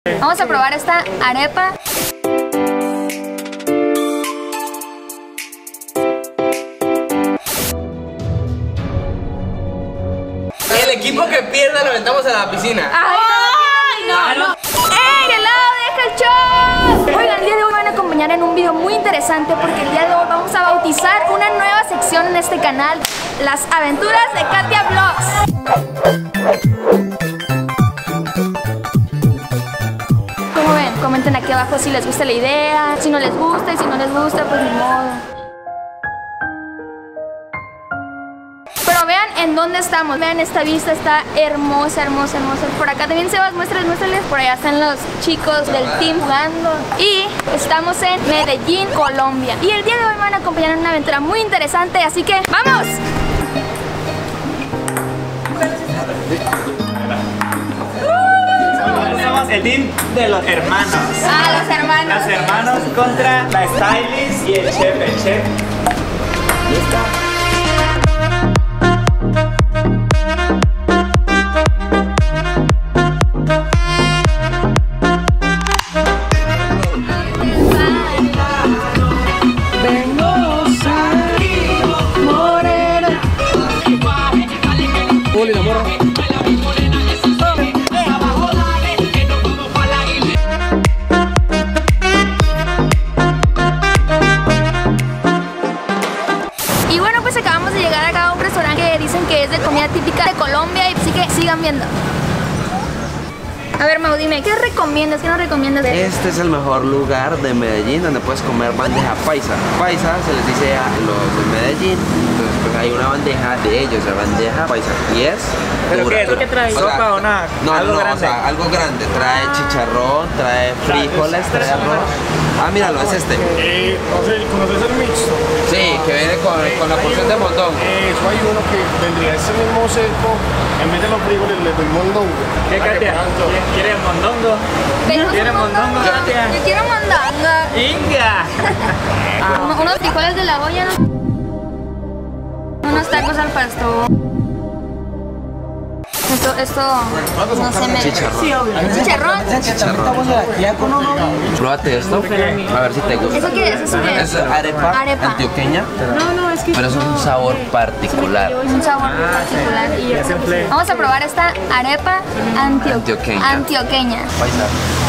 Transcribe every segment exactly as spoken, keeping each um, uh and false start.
Vamos a probar esta arepa. El equipo que pierda lo aventamos a la piscina. ¡Ay, no! no. ¡Ey, qué lado deja el show! Oigan, el día de hoy me van a acompañar en un video muy interesante porque el día de hoy vamos a bautizar una nueva sección en este canal, las aventuras de Katia Vlogs. ¿Cómo ven? Comenten aquí abajo si les gusta la idea, si no les gusta, y si no les gusta, pues ni modo. Pero vean en dónde estamos, vean esta vista, está hermosa, hermosa, hermosa. Por acá también Sebas, muéstrales, muéstrales. Por allá están los chicos del team jugando. Y estamos en Medellín, Colombia. Y el día de hoy me van a acompañar en una aventura muy interesante, así que ¡vamos! Somos el team de los hermanos. Ah, los hermanos. Los hermanos contra la stylist y el chef, el chef. ¿Listo? Y bueno, pues acabamos de llegar acá a un restaurante que dicen que es de comida típica de Colombia, y así que sigan viendo. A ver, Mau, dime, ¿qué recomiendas? ¿Qué nos recomiendas? Este es el mejor lugar de Medellín donde puedes comer bandeja paisa. Paisa se les dice a los de Medellín. Entonces pues hay una bandeja de ellos, la bandeja paisa. Y es ¿Pero dura, qué? ¿Tú dura. qué traes? O sea, ¿Sopa o nada? No, ¿Algo no, grande? o sea, algo grande. Trae chicharrón, trae frijoles, trae arroz. Ah, míralo, es este. Eh, no sé, ¿conoces el mixto? Sí, que viene con, con la porción de montón. Eso hay uno que vendría ese mismo seco, en vez de los frijoles le doy mondongo. ¿Qué, Katia? ¿Quieres mondongo? ¿Quieres ¿Quieres mondongo, Katia? Yo quiero mondongo. ¡Inga! Uno- Unos frijoles de la olla, ¿no? Unos tacos al pastor. Esto, esto, no sé, me... Chicharrón. ¿Chicharrón? Chicharrón. Pruébate esto, a ver si te gusta. ¿Eso qué es? ¿Eso qué es? Es arepa, Arepa. antioqueña, pero es un sabor particular. Es un sabor muy particular. Y Ya se enflé. vamos a probar esta arepa antio- Antioqueña. antioqueña. Paisa.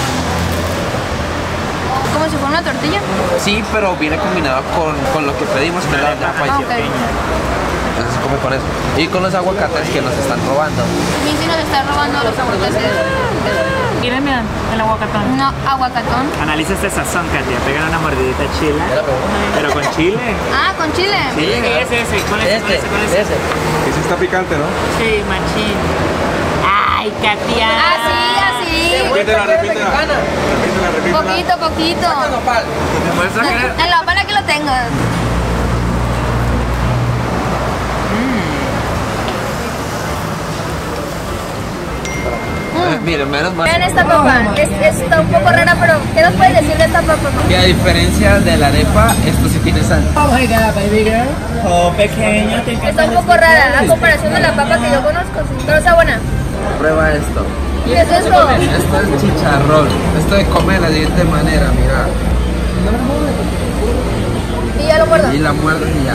Como si fuera una tortilla. Sí, pero viene combinado con, con lo que pedimos, que es la bandeja paisa. Ah, ok. Entonces se come con eso. Y con los aguacates que nos están robando. A mí sí nos está robando los aguacates. ¿Quieren mirar el aguacatón? No, aguacatón. Analiza este sazón, Katia. Pegan una mordidita chila. Pero con chile. Ah, con chile. Sí, ese, ese. Con ese, con ese, con ese. ese. Ese está picante, ¿no? Sí, machín. ¡Ay, Katia! Así, así. Repítela, repítela. Repítela, repítela. Poquito, poquito. ¿Te puedes sacar? En la pala que lo tengo. Eh, miren, menos mal. Vean esta papa. Es, está un poco rara, pero ¿qué nos puedes decir de esta papa? Que a diferencia de la arepa, esto sí tiene sal. Oh, pequeño, te Está un poco rara a comparación de la papa que yo conozco, sí. Pero está buena. Prueba esto. ¿Y es esto? Esto es chicharrón. Esto de comer de la siguiente manera, mira. Y ya lo muerdo. Y la muerdes y ya.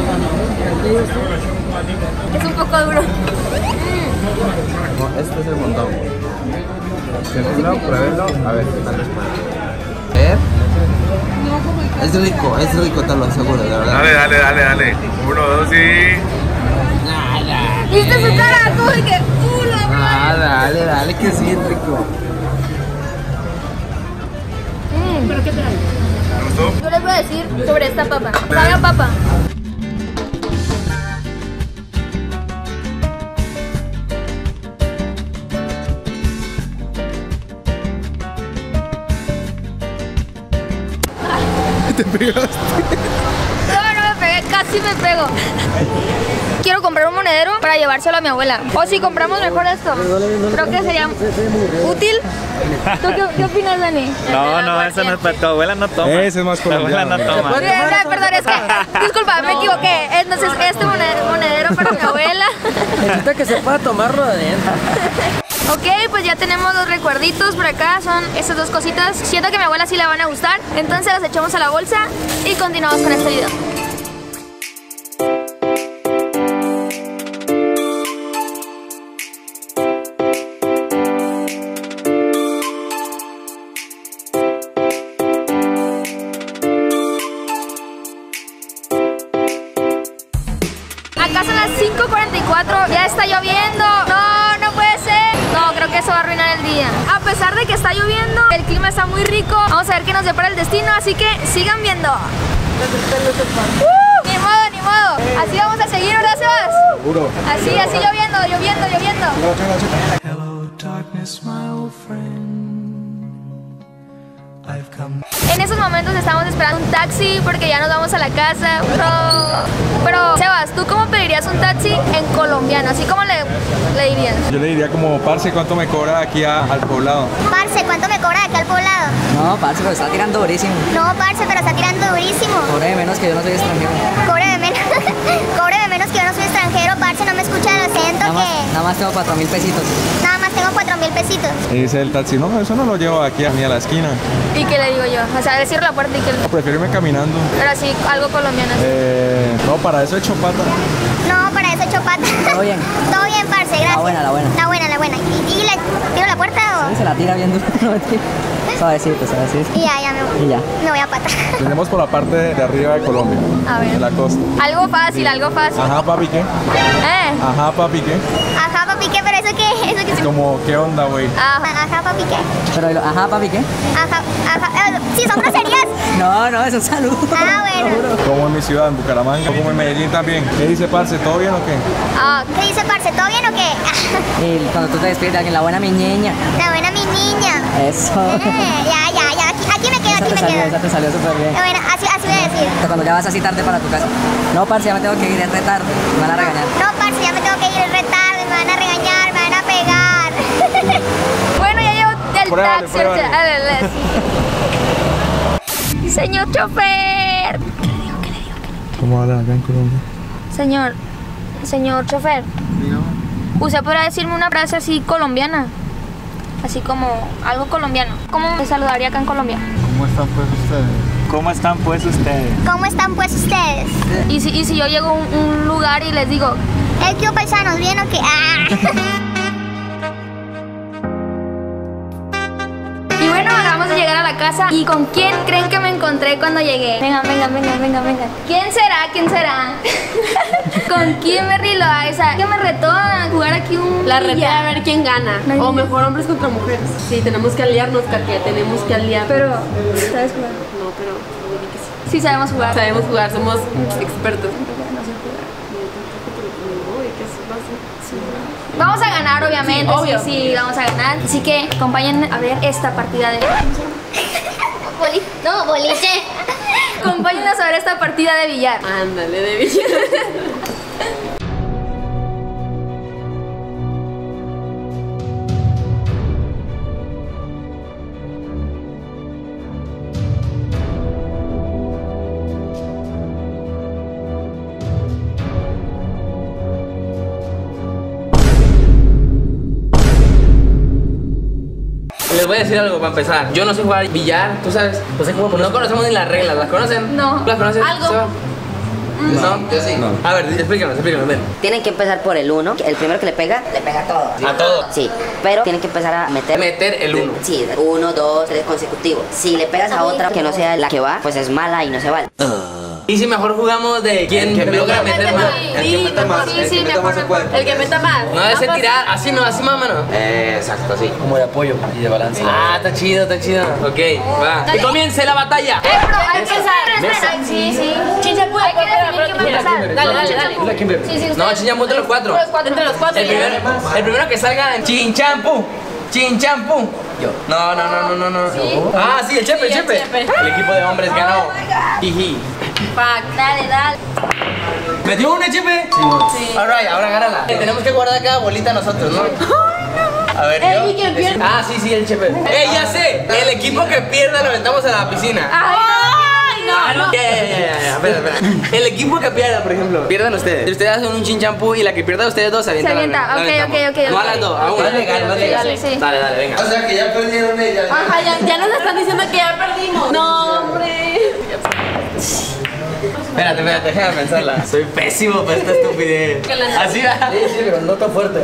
Es un poco duro. No, este es el montón. Pruébelo, pruébelo. A ver, ¿qué tal les puede? ¿Eh? Es rico, es rico, te lo aseguro, de verdad. Dale, dale, dale, dale. Uno, dos y... ¿Viste su cara? Como de que... Uh, la Ah, dale, dale, que sí es rico. Mm. ¿Te gustó? Yo les voy a decir sobre esta papa. Sabe a papa. ¿Te pegaste? No, no me pegué, casi me pego. Quiero comprar un monedero para llevárselo a mi abuela. O si compramos mejor esto, creo que sería útil. ¿Tú qué, qué opinas, Dani? No, no, eso no es para tu abuela, no toma. Ese es más Tu abuela no colombiano. toma. Eh, no, perdón, es que, disculpa, me equivoqué. Entonces, este monedero, monedero para mi abuela. Necesita que se pueda tomarlo de adentro. Ok, pues ya tenemos los recuerditos por acá, son estas dos cositas. Siento que a mi abuela sí le van a gustar, entonces las echamos a la bolsa y continuamos con este video. Acá son las cinco cuarenta y cuatro, ya está lloviendo. No, no puede ser. No, creo que eso va a arruinar el día. A pesar de que está lloviendo, el clima está muy rico. Vamos a ver qué nos depara el destino, así que sigan viendo. Uh, ni modo, ni modo. Así vamos a seguir, ¿verdad, Sebas? Seguro. Así, así lloviendo, lloviendo, lloviendo. Hello, darkness, my old friend. I've come. En esos momentos estamos esperando un taxi porque ya nos vamos a la casa. Pero, pero Sebas, ¿tú cómo pedirías un taxi en colombiano? Así como le, le dirías. Yo le diría como, parce, ¿cuánto me cobra aquí a- al poblado? Parce, ¿cuánto me cobra de acá al poblado? No, parce, pero está tirando durísimo. No, parce, pero está tirando durísimo. Cobre menos que yo no soy extranjero. Cóbreme menos, cóbreme menos que yo no soy extranjero, parce, no me escucha, lo siento Nada más, que... nada más tengo cuatro mil pesitos. Nada más tengo cuatro mil pesitos. Y dice el taxi, no, eso no lo llevo aquí a ni a la esquina. ¿Y qué le digo yo? O sea, le cierro la puerta y que... No, prefiero irme caminando. Pero así, algo colombiano. Eh, no, para eso he hecho pata. No, para eso hecho pata. Todo bien. Todo bien, parce, gracias. La buena, la buena. La buena, la buena. ¿Y, y le tiro la puerta o...? Sí, se la tira bien duro. No, mentira. Suavecito, suavecito. Y ya, ya me voy. Y ya. Me voy a pata. Tenemos por la parte de arriba de Colombia, A ver. de la costa. Algo fácil, algo fácil. Ajá, papi, ¿qué? ¿Eh? Ajá, papi, ¿qué? Ajá, papi, ¿qué? ¿Pero eso qué? ¿Eso qué es? Como, ¿qué onda, güey? Ajá. Ajá, papi, ¿qué? Pero, lo- ajá, papi, ¿qué? Ajá, ajá. eh, Sí, son groserías. No, no, es un saludo. Ah, bueno. Como en mi ciudad, en Bucaramanga, como en Medellín también. ¿Qué dice, parce? ¿Todo bien o qué? Ah, ¿Qué dice, parce? ¿Todo bien o qué? Y cuando tú te despides de alguien, la buena mi niña. La buena mi niña. Eso. Eh, ya, ya, ya. Aquí, aquí me quedo, Esa aquí te me salió, quedo. esa te salió súper bien. Bueno, así, así voy a decir. Cuando ya vas así tarde para tu casa. No, parce, ya me tengo que ir, es re tarde. Me van a regañar. No, parce, ya me tengo que ir re tarde, me van a regañar, me van a pegar. bueno, ya llevo del Pruébale, taxi. pruébale. A ver, a ver. Señor chofer. ¿Cómo hablan acá en Colombia? Señor, señor chofer. ¿Usted podrá decirme una frase así colombiana? Así como algo colombiano. ¿Cómo me saludaría acá en Colombia? ¿Cómo están pues ustedes? ¿Cómo están pues ustedes? ¿Cómo están pues ustedes? Y si, y si yo llego a un, un lugar y les digo, ¿El que paisanos bien o qué? Ah. y bueno, acabamos de llegar a la casa. ¿Y con quién creen que me encontré cuando llegué? Venga, venga, venga, venga, venga. ¿Quién será? ¿Quién será? ¿Con quién me río? Esa que me retó a jugar aquí un La reta billar. a ver quién gana. No, O mejor hombres contra mujeres. Sí, tenemos que aliarnos, Katia. Tenemos que aliarnos. Pero, ¿sabes jugar? No, pero yo digo que sí. Sí sabemos jugar. Sabemos jugar, somos expertos. No sé jugar. Uy, ¿qué es fácil? Sí. Vamos a ganar, obviamente. Sí, obvio. Sí, sí, vamos a ganar. Así que acompáñenme a ver esta partida de... Boli- No, boliche. Acompáñennos a ver esta partida de billar. Ándale, de billar. Les voy a decir algo para empezar. Yo no sé jugar billar, tú sabes. No sé cómo, no conocemos ni las reglas. ¿Las conocen? No. ¿Las conocen? Algo. ¿Seba? ¿No? Yo sí. A ver, explícanos, explícanos, ven. Tienen que empezar por el uno. El primero que le pega, le pega todo. A todo. Sí, pero tienen que empezar a meter... Meter el uno. Sí, uno, dos, tres consecutivos. Si le pegas a otra que no sea la que va, pues es mala y no se vale. Y si mejor jugamos de quién El que logra meta- meter más. El que meta más, sí, el sí, que me meta más acuerdo, se puede. El que meta más. No debe ser tirar, así no, así más, mano. Eh, exacto, así. Como de apoyo y de balance. Ah, está chido, está chido. Ok, va. Que comience la batalla. Eh, pero hay que empezar. Espera, sí, sí. Chinchampú, Hay que definir quién va a empezar. Dale, dale, dale. Sí, sí, No, usted. chinchampú entre los cuatro. Entre los cuatro. Entre los cuatro. El primero, el primero que salga en chinchampú. Chinchampú. Yo. No, no, no, no, no, no. Ah, sí, el chepe, el Sí, el chepe. chepe. El equipo de hombres ganó. Jiji. Fuck. Dale, dale. ¿Metió una, chepe? Sí. Alright, ahora agárrala. Eh, Tenemos que guardar cada bolita nosotros, ¿no? A ver, Ey, yo. ¿y quién pierde? Ah, sí, sí, el chepe. ¡Ey, ya sé! El equipo que pierda lo aventamos a la piscina. ¡Ay, no! Ah, no. Ya, ya, ya, ya, ya. Espera, espera. El equipo que pierda, por ejemplo, pierdan ustedes. Ustedes hacen un chinchampú y la que pierda ustedes dos se avienta. Se avienta, la- la ok, aventamos. ok, ok, No ok. a las dos, a una. Ok, Dale, ok, dale, dale, sí. dale, dale, venga. O sea que ya perdieron ellas. Ajá, ya, ya nos están diciendo que ya perdimos. No, hombre. Espérate, espérate, déjame pensarla. Soy pésimo para esta estupidez. Que la- Así va. Sí, sí, pero no tan fuerte.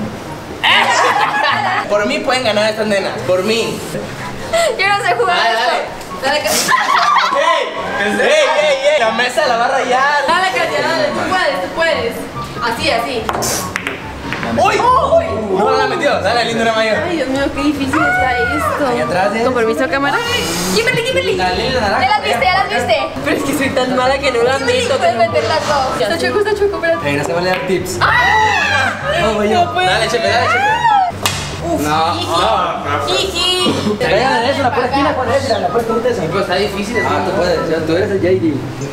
Por mí pueden ganar estas nenas. Por mí. Yo no sé jugar Dale, esto. dale. Dale, Katia. ¡Ey! ¡Ey, ey, ey! La mesa la va a rayar. Dale, Katia, dale. Tú puedes, tú puedes. Así, así. ¡Uy! No la metió. Dale, lindo era mayor. Ay, Dios mío, qué difícil está esto. Ahí atrás, ¿eh? Con permiso, cámara. Kimberly, Kimberly. La lila naranja. Ya las viste, ya las viste. Pero es que soy tan mala que no la Kimberly, meto. puedes meter las dos. Está choco, está choco, espérate. Ey, no se vale dar tips. No, voy yo. Dale, Chepe, dale, Chepe. No, no. Jiji. Traigan eso, la pura esquina con esa, la pura esquina esa. Pero está difícil. Ah, tú puedes, ya, tú eres el J D.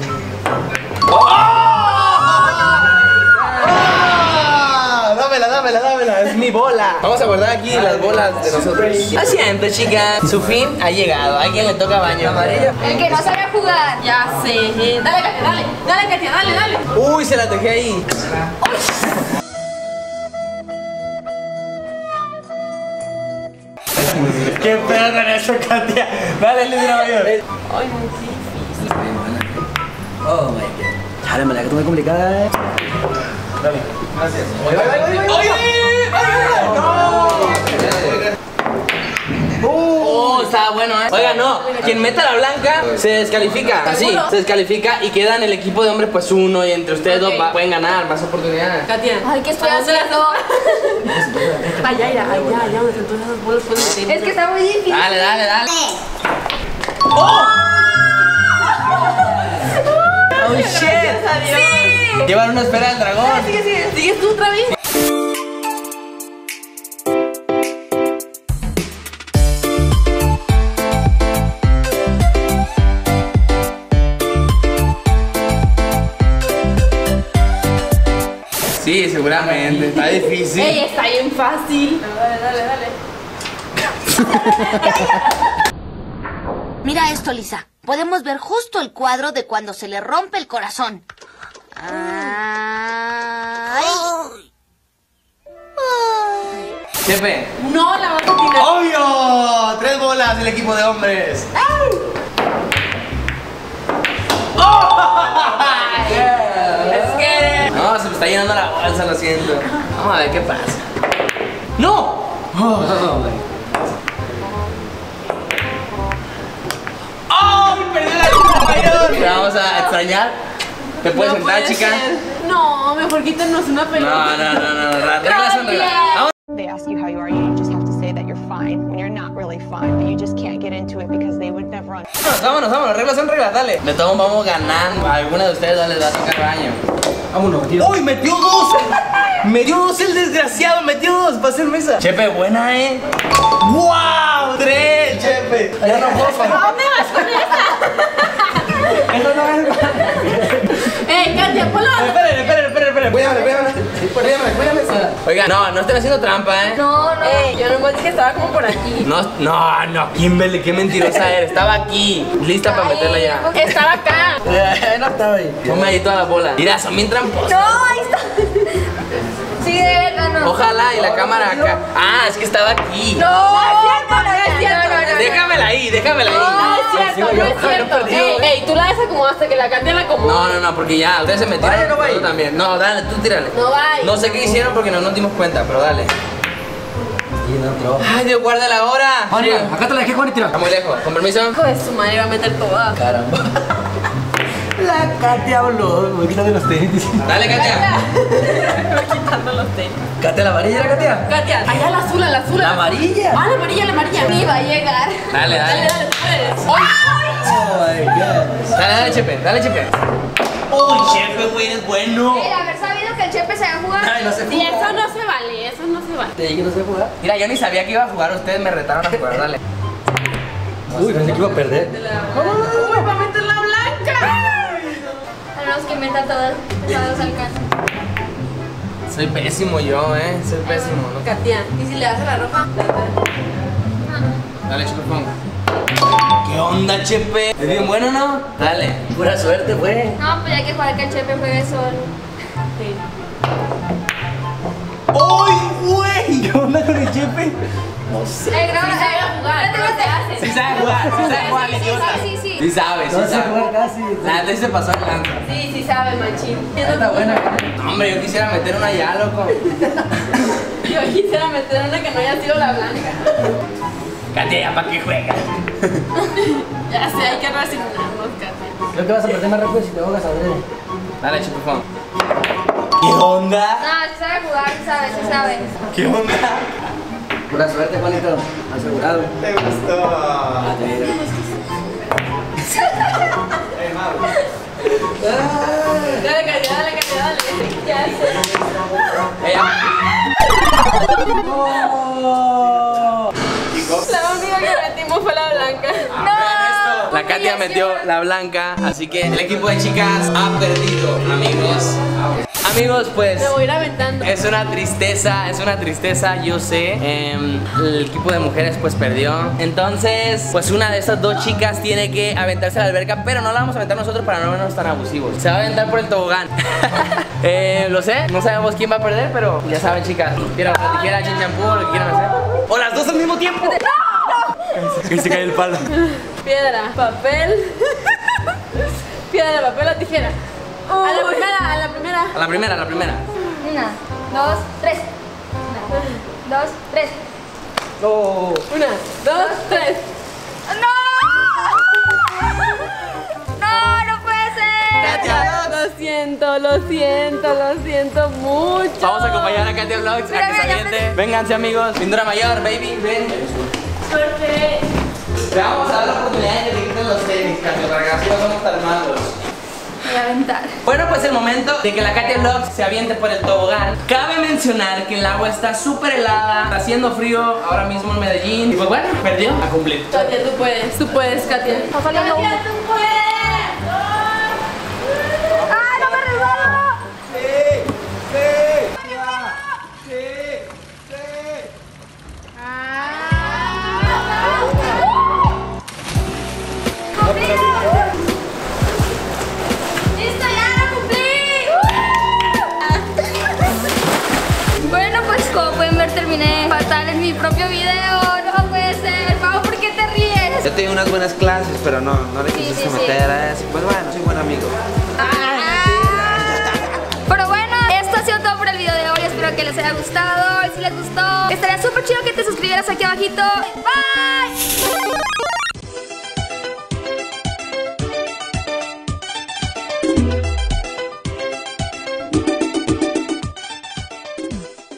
Dámela, dámela, dámela. Es mi bola. Vamos a guardar aquí las bolas de nosotros. Lo siento, chicas. Su fin ha llegado. A alguien le toca baño. Amarilla. El que no sabe jugar. Ya sé. Dale, Katia, dale. Dale, Katia, dale, dale. Uy, se la dejé ahí. ¿Qué pedo con eso, Katia? Dale, Lindra Mayor. Ay, no, sí. Oh my god. Chale, me la que tú me complicada, eh. Dale. Gracias. ¡Oye, oye, oye! ¡Oye, oye! ¡No! Oh, está bueno, ¿eh? Oiga, no. Quien meta la blanca se descalifica. Así, ¿Seguro? se descalifica y queda en el equipo de hombres pues uno y entre ustedes Ok. dos va- pueden ganar más oportunidades. Katia. Ay, ¿qué estoy ¿a dónde las- haciendo? Allá, allá, allá, allá, donde están todas esas bolas pueden meter. Es que está muy difícil. Dale, dale, dale. ¡Oh, shit! Adiós. Llevar una esfera del dragón. Sigue, sigue. ¿Sigues tú otra vez? Sí, seguramente. Está difícil. Ey, está bien fácil. Dale, dale, dale. Mira esto, Lisa. Podemos ver justo el cuadro de cuando se le rompe el corazón. Ay. Chepe. No, la vas a tirar. ¡Obvio! Tres bolas del equipo de hombres. Es que... No, se me está llenando la bolsa, lo siento. Vamos a ver qué pasa. ¡No! ¡Ay! ¡Perdí la lista mayor! Te vamos a extrañar. ¿Te puedes No sentar, puede chica? ser. No, mejor quítanos una pelota. No, no, no, no. Las reglas son reglas. Vamos. They ask you how you are, you just have to say that you're fine when you're not really fine, but you just can't get into it because they would never un- Vámonos, vámonos, vámonos. Reglas son reglas, dale. De todos vamos ganando. A alguna de ustedes les va a tocar baño. Vámonos, tío. ¡Uy! ¡Metió dos! ¡Metió dos el desgraciado! ¡Metió dos! ¡Va a ser mesa! Chepe, buena, ¿eh? ¡Wow! ¡Tres, Chepe! Ya no puedo fallar. ¿A dónde vas con esa? Eso no es. Ey, Katia, ponlo. Esperen, esperen, esperen, esperen. Voy a ver, voy a ver. Voy a ver, voy a ver. Oiga, no, no estén haciendo trampa, ¿eh? No, no. Ey, yo nomás dije que estaba como por aquí. No, no, no. Kimberly, qué mentirosa eres. Estaba aquí, lista para meterla ya. Estaba acá. No estaba ahí. Ponme ahí todas las bolas. Mira, son bien tramposas. No, ahí está. Sí, de verdad, no. Ojalá y la cámara acá. Ah, es que estaba aquí. No, No es cierto, no es cierto. No, no, no. Déjamela ahí, déjamela No ahí. es cierto, no es cierto. Ey, ey, tú la desacomodaste, que la Katia la acomodó. No, no, no, porque ya, ustedes se metieron. Vaya, no vaya. Tú también. No, dale, tú tírale. No vaya. No sé qué hicieron porque no nos dimos cuenta, pero dale. Sí, no, tío. Ay, Dios, guárdala ahora. Juanita, acá te la dejé, Juanita. Está muy lejos. Con permiso. Hijo de su madre, va a meter toda. Caramba. La Katia habló. Me quitan de los tenis. Dale, Katia. Me va quitando los tenis. Katia, la amarilla, la Katia. Katia, allá la azul, la azul. La amarilla. Ah, la amarilla, la amarilla. Ni va a llegar. Dale, Dale, dale. dale, tú puedes. Oh my god. Dale, dale, Chepe, dale, Chepe. Uy, Chepe, güey, eres bueno. El haber sabido que el Chepe se va a jugar. Ay, no sé Sí, eso no se vale, eso no se vale. Te dije que no sé jugar. Mira, yo ni sabía que iba a jugar, ustedes me retaron a jugar, dale. Uy, pensé que iba a perder. Uy, va a meter la blanca. Tenemos que inventar todas. Todas alcanzan. Soy pésimo yo, eh. Soy pésimo, ¿no? Katia, ¿y si le das a la roja? Dale, Chupón. ¿Qué onda, Chepe? ¿Es bien bueno, no? Dale, pura suerte, pues. No, pues ya que jugar que el Chepe juegue solo. Sí. ¡Ay, güey! ¿Qué onda con el Chepe? No sé. Eh, graba, eh, jugar, pero te hace. Sí sabe jugar, sí sabe jugar, sí, idiota. sí, sí, sí. Sí sabe, sí sabe. La neta se pasó el lanza. Sí, sí sabe, machín. Está buena. No, hombre, yo quisiera meter una ya, loco. Yo quisiera meter una que no haya sido la blanca. Katia, ¿ya para qué juegas? Ya sé, hay que resignarnos, Katia. Creo que vas a perder más rápido si te ahogas a ver. Dale, chupifón. ¿Qué onda? No, sí sabe jugar, sí sabe, sí sabe. ¿Qué onda? Pura suerte, Juanito. Asegurado. Te gustó. Ah, te digo. Dale, Katia, dale, Katia, dale. Ya sé. Oh. La única que metimos fue la blanca. ¡No! La Katia metió la blanca, así que el equipo de chicas ha perdido, amigos. Amigos, pues Me voy a ir aventando. es una tristeza, es una tristeza, yo sé. eh, El equipo de mujeres pues perdió. Entonces, pues una de estas dos chicas tiene que aventarse a la alberca, pero no la vamos a aventar nosotros para no vernos tan abusivos. Se va a aventar por el tobogán. eh, Lo sé, no sabemos quién va a perder, pero ya saben, chicas. Tiran la tijera, chin champú, lo que quieran hacer. ¡O las dos al mismo tiempo! Que se cae el palo. Piedra, papel. Piedra, papel o tijera. A la primera, a la primera. A la primera, a la primera. Una, dos, tres. Una, dos, tres. Oh. Una, dos, tres. ¡No! ¡No, no puede ser! Katia, lo siento, lo siento, lo siento mucho. Vamos a acompañar a Katia Vlogs a que se aviente. Vénganse, amigos. Pintura mayor, baby, ven. Suerte. Te vamos a dar la oportunidad de que te quiten los tenis, Katia, para que así no somos tan malos. Voy a aventar. Bueno, pues el momento de que la Katia Vlogs se aviente por el tobogán. Cabe mencionar que el agua está súper helada, está haciendo frío ahora mismo en Medellín. Y pues bueno, perdió a cumplir. Katia, tú puedes, tú puedes, Katia. Katia, tú puedes. ¡Ah, no me resbalo! Sí, sí, sí, sí. ¡Listo, ya lo cumplí! Bueno, pues como pueden ver, terminé fatal en mi propio video. No puede ser. Pau, ¿por qué te ríes? Yo tengo unas buenas clases, pero no, no le Sí, quisiste sí, meter sí. a eso. Pues bueno, soy buen amigo. Pero bueno, esto ha sido todo por el video de hoy. Espero que les haya gustado. Y si les gustó, estaría súper chido que te suscribieras aquí abajito. Bye.